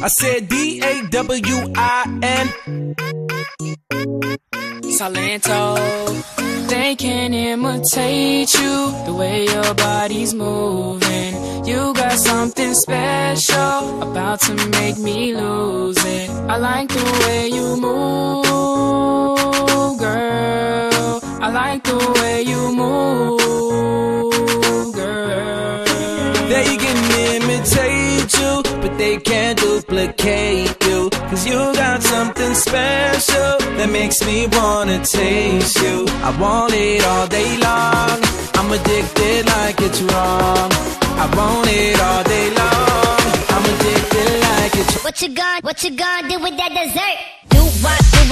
I said D-A-W-I-N. Salento. They can imitate you, the way your body's moving. You got something special, about to make me lose it. I like the way you move, girl. I like the way you move, girl. They can imitate you, but they can't duplicate you. Cause you got something special that makes me wanna taste you. I want it all day long, I'm addicted like it's wrong. I want it all day long, I'm addicted like it's wrong. What you gonna do with that dessert? Do what